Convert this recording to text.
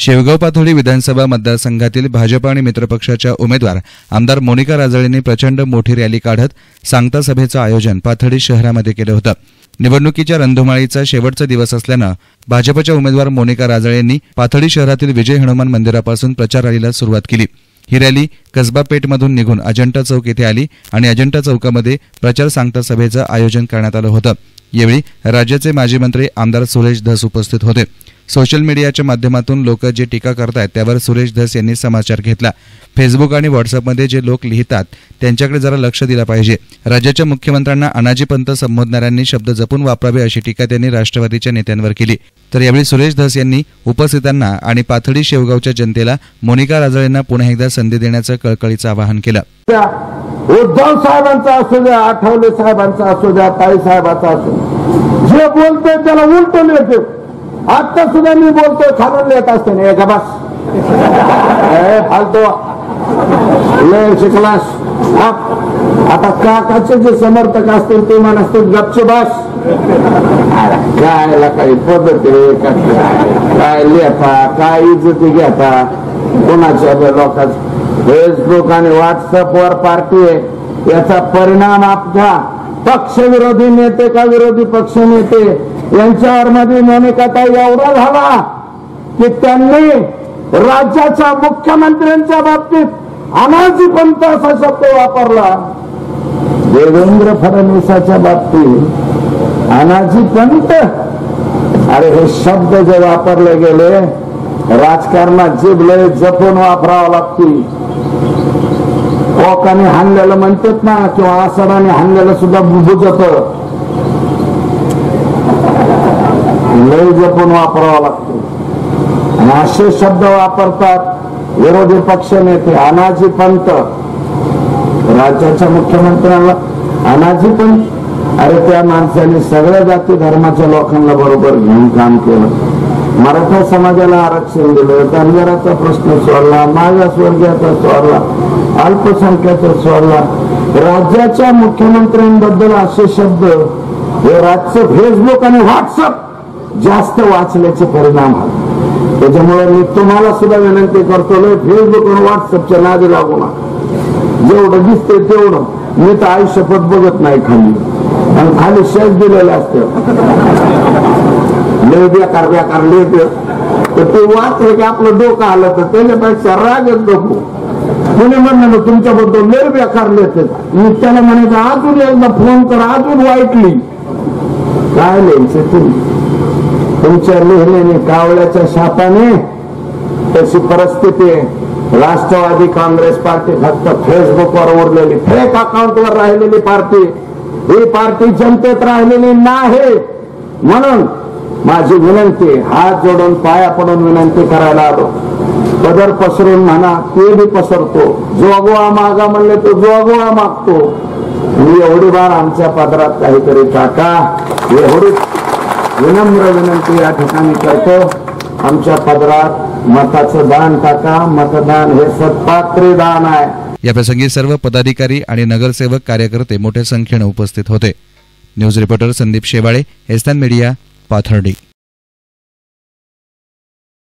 शेवगाव पाथर्डी विधानसभा मतदारसंघातील भाजप आणि मित्रपक्षाच्या उमेदवार आमदार मोनिका राजळेंनी प्रचंड मोठी रॅली काढत सांगता सभेचं आयोजन पाथर्डी शहरामध्ये केलं होतं। निवडणुकीच्या रणधुमाळीचा शेवटचा दिवस असल्यानं भाजपच्या उमेदवार मोनिका राजळेंनी पाथर्डी शहरातील विजय हनुमान मंदिरापासून प्रचार रॅलीला सुरुवात केली। ही रॅली कसबा पेठमधून निघून अजंठा चौक येथे आली आणि अजंठा चौकामध्ये प्रचार सांगता सभेचं आयोजन करण्यात आलं होतं। यावेळी राज्याचे माजी मंत्री आमदार सुरेश धस उपस्थित होते। सोशल मीडियाच्या माध्यमातून लोक जे टीका करतात त्यावर सुरेश धस यांनी समाचार घेतला। फेसबुक आणि व्हॉट्सअपमध्ये जे लोक लिहितात त्यांच्याकडे जरा लक्ष दिलं पाहिजे। राज्याच्या मुख्यमंत्र्यांना अनाजी पंत संबोधणाऱ्यांनी शब्द जपून वापरावे अशी टीका त्यांनी राष्ट्रवादीच्या नेत्यांवर केली। तर यावेळी सुरेश धस यांनी उपस्थितांना आणि पाथर्डी शेवगावच्या जनतेला मोनिका राजळेंना पुन्हा एकदा संधी देण्याचं कळकळीचं आवाहन केलं। उद्धव साहेबांचा असू द्या, आठवले साहेबांचा असू द्या, ताई साहेबांचा असू द्या, जे बोलतोय त्याला उलटून येते। आता सुद्धा मी बोलतोय खालून येत असते ना एका बस फालतो लय शिकलास। आता काकाचे जे समर्थक असतील ते मन असतील गपचे बस काय काही पद्धत काय लिहता काय इज्जती घेता कोणाच्या लोकांच फेसबुक आणि व्हॉट्सअपवर पार्टी आहे। याचा परिणाम आपल्या पक्षविरोधी नेते का विरोधी पक्ष नेते यांच्यावर मध्ये मोनिकाताई एवढा झाला की त्यांनी राज्याच्या मुख्यमंत्र्यांच्या बाबतीत अनाजी पंत असा शब्द वापरला। देवेंद्र फडणवीसाच्या बाबतीत अनाजी पंत, अरे हे शब्द जे वापरले गेले राजकारणात जीभ लय जपून वापरावं लागतील। कोकाने हाणलेलं म्हणतात ना किंवा आसडाने हाणलेलं सुद्धा बुजत लय जपून वापरावं लागतं। आणि असे शब्द वापरतात विरोधी पक्ष नेते अनाजी पंत, राज्याच्या मुख्यमंत्र्यांना अनाजी पंत। अरे त्या माणसाने सगळ्या जाती धर्माच्या लोकांना बरोबर घेऊन काम केलं। मराठा समाजाला आरक्षण दिलं, धनगराचा प्रश्न सोडला, मागासवर्गीयाचा सोडला, अल्पसंख्याचा सोडला। राज्याच्या मुख्यमंत्र्यांबद्दल असे शब्द हे राज्य फेसबुक आणि व्हॉट्सअप जास्त वाचल्याचे परिणाम आहेत। त्याच्यामुळे मी तुम्हाला सुद्धा विनंती करतो फेसबुक आणि व्हॉट्सअपच्या नादी लागू नका। जेवढं दिसते तेवढं मी तर आयुष्यपत बघत नाही खाली, आणि खाली शेष दिलेले असते लय बेकार बेकार लेख तर ते वाचलं की आपलं डोकं आलं तर त्याच्यापेक्षा रागच नको। कोणी म्हणलं तुमच्याबद्दल लय बेकार लेख मी त्याला म्हणायचं अजून एकदा फोन कर अजून वाईटली काय लिहायचं तुम्ही तुमच्या लिहिलेने कावळ्याच्या शापाने तशी परिस्थिती आहे। राष्ट्रवादी काँग्रेस पार्टी फक्त फेसबुकवर उरलेली फेक अकाउंटवर राहिलेली पार्टी, ही पार्टी जनतेत राहिलेली नाही। म्हणून माझी विनंती हात जोडून पाया पडून विनंती करायला आलो। पदर पसरून म्हणा ते बी पसरतो, जोगवा मागा म्हणले तो जोगवा मागतो। मी एवढी बार आमच्या पदरात काहीतरी टाका एवढी विनम्र विनंती या ठिकाणी करतो। आमच्या पदरात मताचं दान टाका, मतदान हे सत्पात्री दान आहे। या प्रसंगी सर्व पदाधिकारी आणि नगरसेवक कार्यकर्ते मोठ्या संख्येने उपस्थित होते। न्यूज रिपोर्टर संदीप शेवाळे, एस्तान मीडिया, पाथर्डी।